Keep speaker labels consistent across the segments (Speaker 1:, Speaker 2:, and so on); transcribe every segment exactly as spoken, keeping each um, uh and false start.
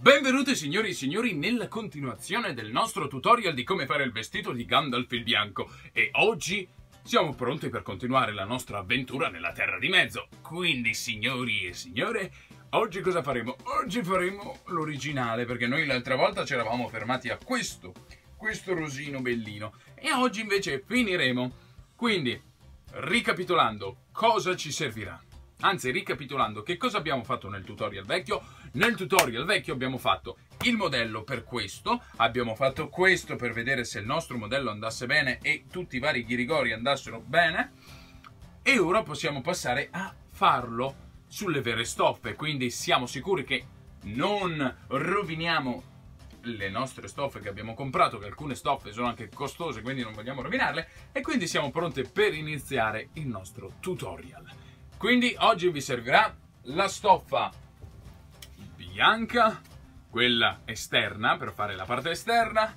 Speaker 1: Benvenuti signori e signori nella continuazione del nostro tutorial di come fare il vestito di Gandalf il Bianco e oggi siamo pronti per continuare la nostra avventura nella Terra di Mezzo. Quindi signori e signore, oggi cosa faremo? Oggi faremo l'originale perché noi l'altra volta ci eravamo fermati a questo, questo rosino bellino e oggi invece finiremo. Quindi ricapitolando cosa ci servirà. Anzi, ricapitolando, che cosa abbiamo fatto nel tutorial vecchio? Nel tutorial vecchio abbiamo fatto il modello per questo, abbiamo fatto questo per vedere se il nostro modello andasse bene e tutti i vari ghirigori andassero bene, e ora possiamo passare a farlo sulle vere stoffe, quindi siamo sicuri che non roviniamo le nostre stoffe che abbiamo comprato, che alcune stoffe sono anche costose, quindi non vogliamo rovinarle, e quindi siamo pronti per iniziare il nostro tutorial. Quindi oggi vi servirà la stoffa bianca, quella esterna per fare la parte esterna,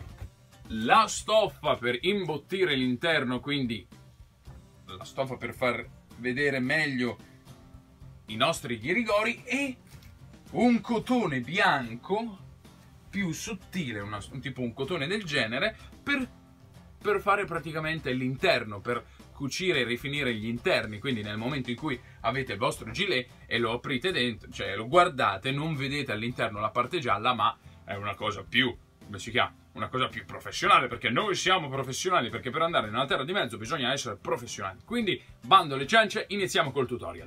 Speaker 1: la stoffa per imbottire l'interno, quindi la stoffa per far vedere meglio i nostri ghirigori, e un cotone bianco più sottile, una, un tipo un cotone del genere, per, per fare praticamente l'interno, per cucire e rifinire gli interni. Quindi nel momento in cui avete il vostro gilet e lo aprite dentro, cioè lo guardate, non vedete all'interno la parte gialla, ma è una cosa più, come si chiama? Una cosa più professionale, perché noi siamo professionali, perché per andare nella Terra di Mezzo bisogna essere professionali. Quindi, bando alle ciance, iniziamo col tutorial.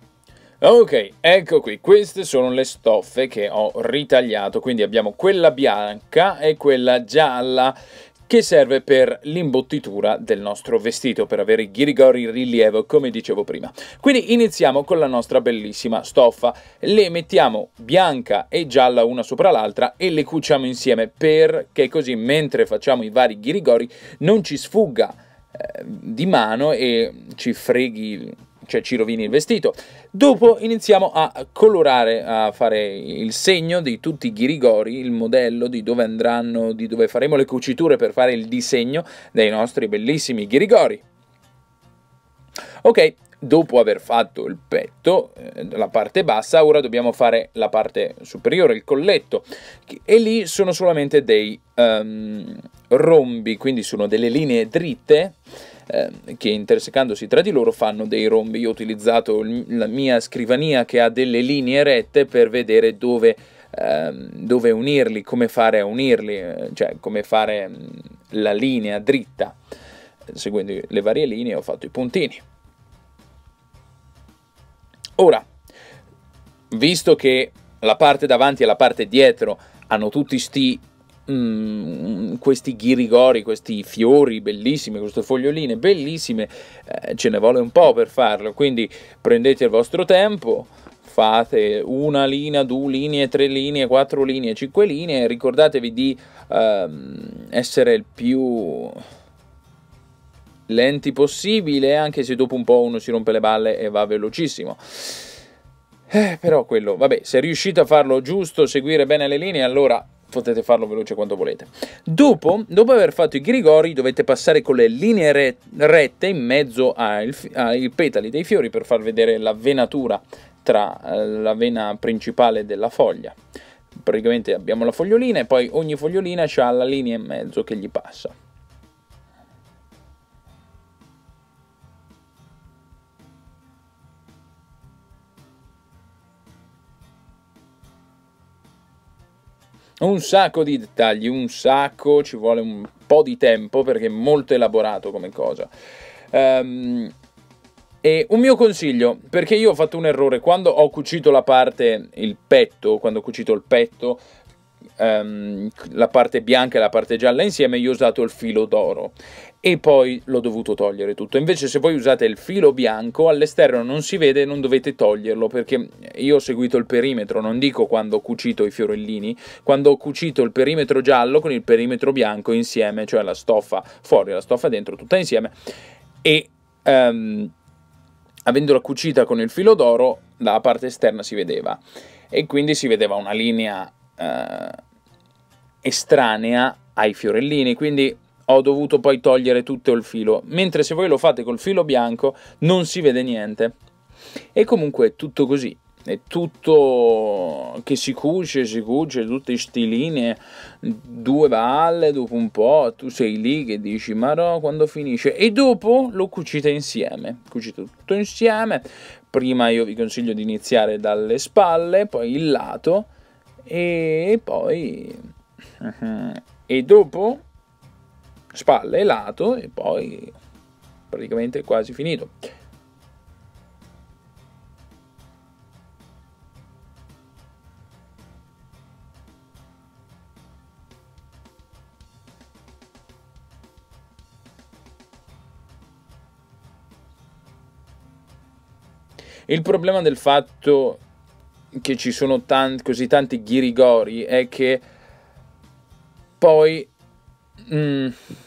Speaker 2: Ok, ecco qui, queste sono le stoffe che ho ritagliato, quindi abbiamo quella bianca e quella gialla, che serve per l'imbottitura del nostro vestito, per avere i ghirigori in rilievo, come dicevo prima. Quindi iniziamo con la nostra bellissima stoffa. Le mettiamo bianca e gialla una sopra l'altra e le cuciamo insieme, perché così mentre facciamo i vari ghirigori non ci sfugga eh, di mano e ci freghi, cioè ci rovini il vestito. Dopo iniziamo a colorare, a fare il segno di tutti i ghirigori, il modello di dove andranno, di dove faremo le cuciture per fare il disegno dei nostri bellissimi ghirigori. Ok, dopo aver fatto il petto, eh, la parte bassa, ora dobbiamo fare la parte superiore, il colletto, e lì sono solamente dei um, rombi, quindi sono delle linee dritte che intersecandosi tra di loro fanno dei rombi. Io ho utilizzato la mia scrivania che ha delle linee rette per vedere dove, ehm, dove unirli, come fare a unirli, cioè come fare la linea dritta. Seguendo le varie linee ho fatto i puntini. Ora, visto che la parte davanti e la parte dietro hanno tutti sti Mm, questi ghirigori, questi fiori bellissimi, queste foglioline bellissime, eh, ce ne vuole un po' per farlo, quindi prendete il vostro tempo, fate una linea, due linee, tre linee, quattro linee, cinque linee, ricordatevi di ehm, essere il più lenti possibile, anche se dopo un po' uno si rompe le balle e va velocissimo. Eh, però quello, vabbè, se riuscite a farlo giusto, seguire bene le linee, allora potete farlo veloce quanto volete. Dopo, dopo aver fatto i ghirigori, dovete passare con le linee re rette in mezzo ai, ai petali dei fiori per far vedere la venatura tra eh, la vena principale della foglia. Praticamente abbiamo la fogliolina e poi ogni fogliolina ha la linea in mezzo che gli passa. Un sacco di dettagli, un sacco, ci vuole un po' di tempo perché è molto elaborato come cosa. Um, e un mio consiglio, perché io ho fatto un errore, quando ho cucito la parte, il petto, quando ho cucito il petto, um, la parte bianca e la parte gialla insieme, io ho usato il filo d'oro e poi l'ho dovuto togliere tutto. Invece se voi usate il filo bianco, all'esterno non si vede, non dovete toglierlo, perché io ho seguito il perimetro, non dico quando ho cucito i fiorellini, quando ho cucito il perimetro giallo con il perimetro bianco insieme, cioè la stoffa fuori e la stoffa dentro tutta insieme, e um, avendola cucita con il filo d'oro, dalla parte esterna si vedeva, e quindi si vedeva una linea uh, estranea ai fiorellini, quindi ho dovuto poi togliere tutto il filo, mentre se voi lo fate col filo bianco non si vede niente. E comunque è tutto così, è tutto che si cuce, si cuce, tutte sti linee, due palle, dopo un po' tu sei lì che dici ma no, quando finisce? E dopo lo cucite insieme, cucite tutto insieme. Prima io vi consiglio di iniziare dalle spalle, poi il lato e poi e dopo spalle e lato e poi praticamente è quasi finito. Il problema del fatto che ci sono tanti, così tanti ghirigori è che poi mm,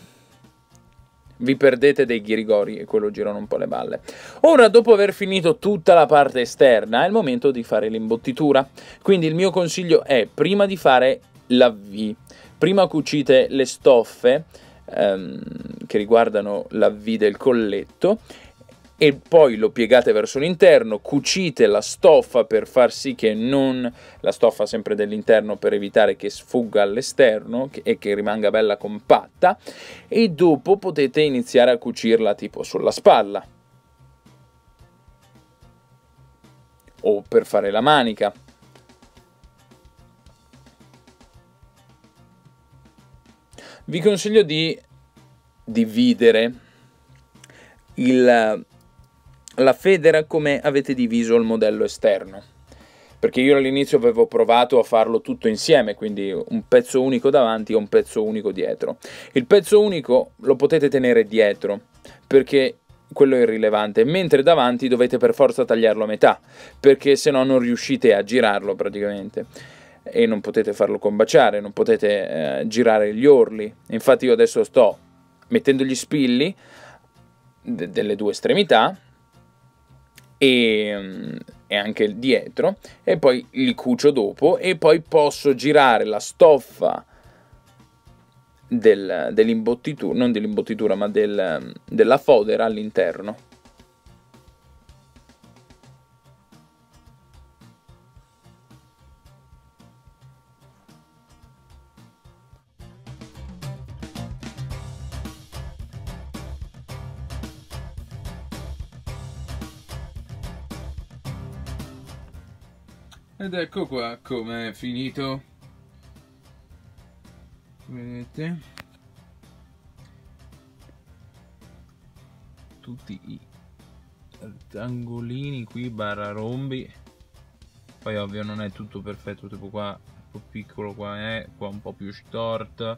Speaker 2: vi perdete dei ghirigori e quello girano un po' le balle. Ora, dopo aver finito tutta la parte esterna, è il momento di fare l'imbottitura. Quindi il mio consiglio è, prima di fare la V, prima cucite le stoffe ehm, che riguardano la V del colletto, e poi lo piegate verso l'interno, cucite la stoffa per far sì che non, la stoffa sempre dell'interno per evitare che sfugga all'esterno e che rimanga bella compatta, e dopo potete iniziare a cucirla tipo sulla spalla o per fare la manica. Vi consiglio di dividere il la federa come avete diviso il modello esterno, perché io all'inizio avevo provato a farlo tutto insieme, quindi un pezzo unico davanti e un pezzo unico dietro. Il pezzo unico lo potete tenere dietro perché quello è irrilevante, mentre davanti dovete per forza tagliarlo a metà, perché se no non riuscite a girarlo praticamente e non potete farlo combaciare, non potete eh, girare gli orli. Infatti io adesso sto mettendo gli spilli de- delle due estremità e, e anche il dietro, e poi li cucio dopo, e poi posso girare la stoffa del, dell'imbottitura, non dell'imbottitura ma del, della fodera all'interno.
Speaker 1: Ed ecco qua come è finito. Vedete? Tutti i rettangolini qui barra rombi. Poi ovvio non è tutto perfetto, tipo qua un po' piccolo, qua è, qua un po' più storto.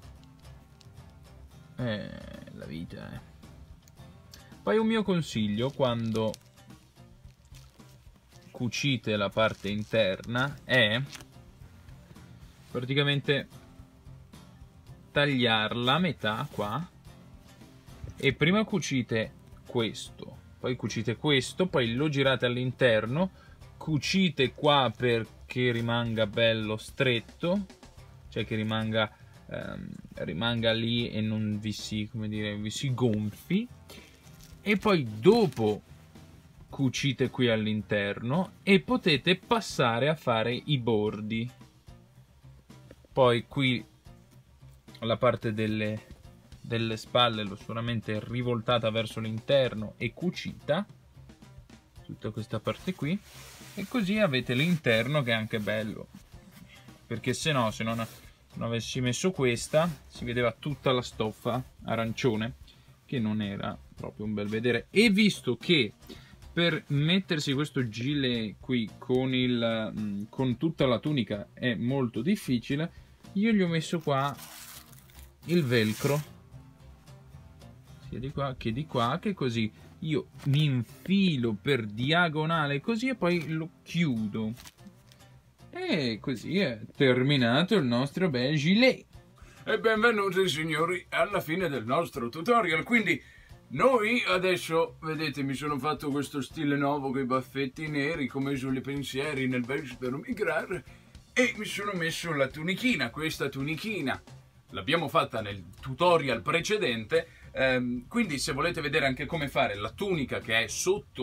Speaker 1: Eh, la vita eh. Poi un mio consiglio quando cucite la parte interna è praticamente tagliarla a metà qua, e prima cucite questo, poi cucite questo, poi lo girate all'interno, cucite qua perché rimanga bello stretto, cioè che rimanga, ehm, rimanga lì e non vi si, come dire, vi si gonfi, e poi dopo cucite qui all'interno e potete passare a fare i bordi. Poi qui la parte delle, delle spalle l'ho solamente rivoltata verso l'interno e cucita, tutta questa parte qui, e così avete l'interno che è anche bello, perché se no, se non, non avessi messo questa, si vedeva tutta la stoffa arancione, che non era proprio un bel vedere. E visto che per mettersi questo gilet qui con, il, con tutta la tunica è molto difficile, io gli ho messo qua il velcro, sia di qua che di qua, che così io mi infilo per diagonale così e poi lo chiudo. E così è terminato il nostro bel gilet. E benvenuti signori alla fine del nostro tutorial. Quindi noi adesso, vedete, mi sono fatto questo stile nuovo con i baffetti neri, come sulle pensieri nel beige per migrare, e mi sono messo la tunichina, questa tunichina. L'abbiamo fatta nel tutorial precedente, ehm, quindi se volete vedere anche come fare la tunica che è sotto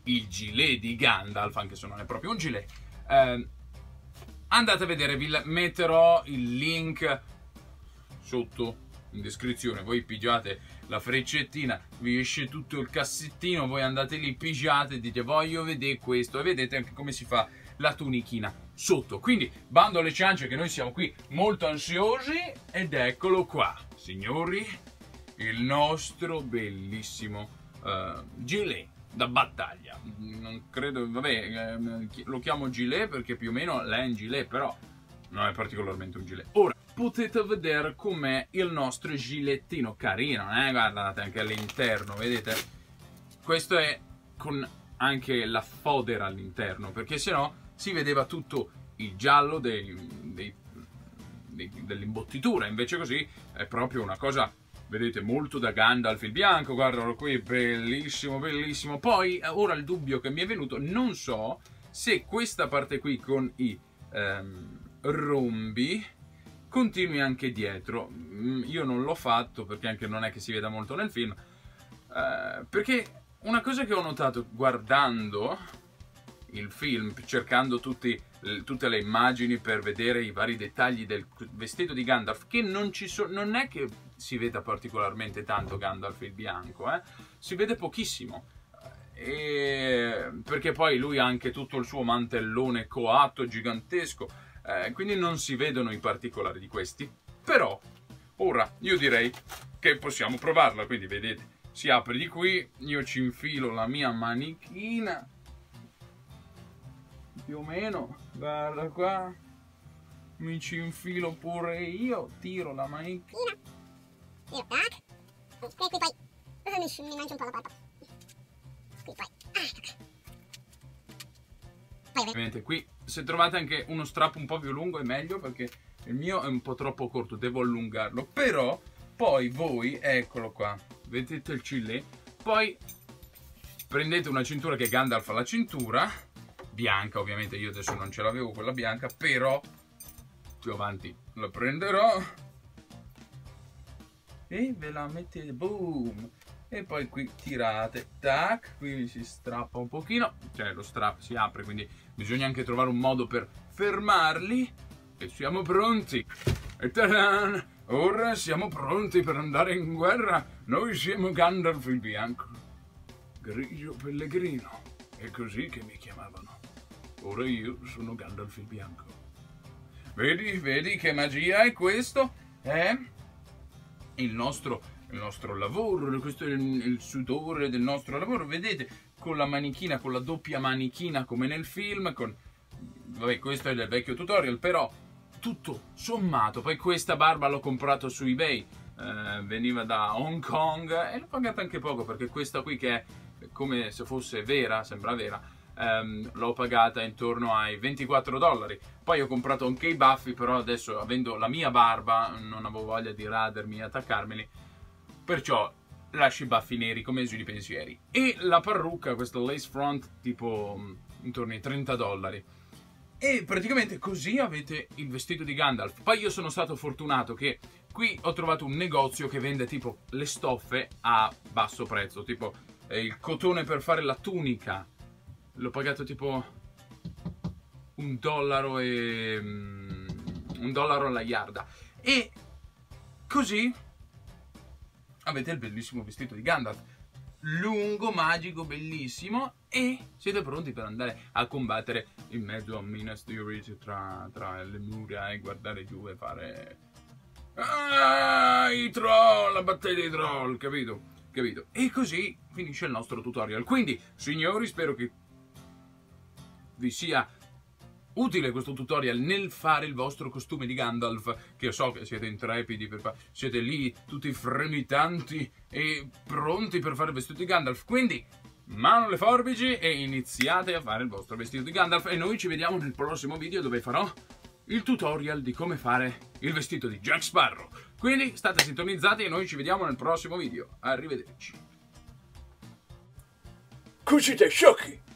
Speaker 1: il gilet di Gandalf, anche se non è proprio un gilet, eh, andate a vedere, vi metterò il link sotto in descrizione. Voi pigiate la freccettina, vi esce tutto il cassettino, voi andate lì, pigiate e dite voglio vedere questo, e vedete anche come si fa la tunichina sotto. Quindi bando alle ciance che noi siamo qui molto ansiosi, ed eccolo qua, signori, il nostro bellissimo uh, gilet da battaglia. Non credo, vabbè, eh, lo chiamo gilet perché più o meno è un gilet, però non è particolarmente un gilet. Ora potete vedere com'è il nostro gilettino, carino, eh? Guardate anche all'interno, vedete? Questo è con anche la fodera all'interno, perché sennò si vedeva tutto il giallo dei, dei, dei, dell'imbottitura. Invece così è proprio una cosa, vedete, molto da Gandalf il bianco. Guardalo qui, bellissimo, bellissimo. Poi ora il dubbio che mi è venuto, non so se questa parte qui con i ehm, rombi continui anche dietro. Io non l'ho fatto perché anche non è che si veda molto nel film, eh, perché una cosa che ho notato guardando il film, cercando tutti, tutte le immagini per vedere i vari dettagli del vestito di Gandalf, che non ci so, non è che si veda particolarmente tanto Gandalf il bianco, eh? Si vede pochissimo, e perché poi lui ha anche tutto il suo mantellone coatto gigantesco, eh, quindi non si vedono i particolari di questi. Però ora io direi che possiamo provarla. Quindi vedete, si apre di qui, io ci infilo la mia manichina più o meno, guarda qua, mi ci infilo pure io, tiro la manichina,
Speaker 3: tiro, tac, e qui poi mi, mi mangio un po' la barba, qui poi, ah, poi
Speaker 1: ovviamente qui se trovate anche uno strappo un po' più lungo è meglio, perché il mio è un po' troppo corto, devo allungarlo. Però poi voi, eccolo qua, vedete il gilet, poi prendete una cintura che Gandalf ha la cintura bianca, ovviamente io adesso non ce l'avevo quella bianca, però più avanti la prenderò e ve la mettete, boom, e poi qui tirate, tac, qui si strappa un pochino, cioè lo strap si apre, quindi bisogna anche trovare un modo per fermarli, e siamo pronti, e tadan, ora siamo pronti per andare in guerra. Noi siamo Gandalf il bianco, grigio pellegrino, è così che mi chiamavano. Ora io sono Gandalf il bianco. Vedi, vedi che magia è questo? È il nostro, il nostro lavoro, questo è il, il sudore del nostro lavoro. Vedete, con la manichina, con la doppia manichina come nel film, con... Vabbè, questo è del vecchio tutorial, però tutto sommato. Poi questa barba l'ho comprato su eBay, eh, veniva da Hong Kong e l'ho pagata anche poco, perché questa qui, che è come se fosse vera, sembra vera, Um, l'ho pagata intorno ai ventiquattro dollari. Poi ho comprato anche i baffi, però adesso, avendo la mia barba, non avevo voglia di radermi e attaccarmeli, perciò lascio i baffi neri come esuli pensieri. E la parrucca, questa lace front, tipo intorno ai trenta dollari. E praticamente così avete il vestito di Gandalf. Poi io sono stato fortunato che qui ho trovato un negozio che vende tipo le stoffe a basso prezzo, tipo eh, il cotone per fare la tunica. L'ho pagato tipo un dollaro e um, un dollaro alla yarda. E così avete il bellissimo vestito di Gandalf, lungo, magico, bellissimo, e siete pronti per andare a combattere in mezzo a Minas Tirith, tra, tra le mura, e guardare giù e fare ah, i troll, la battaglia dei troll, capito? Capito? E così finisce il nostro tutorial. Quindi, signori, spero che vi sia utile questo tutorial nel fare il vostro costume di Gandalf, che so che siete intrepidi, per fa siete lì tutti fremitanti e pronti per fare il vestito di Gandalf. Quindi mano alle forbici e iniziate a fare il vostro vestito di Gandalf, e noi ci vediamo nel prossimo video, dove farò il tutorial di come fare il vestito di Jack Sparrow. Quindi state sintonizzati e noi ci vediamo nel prossimo video. Arrivederci.
Speaker 2: Così te sciocchi!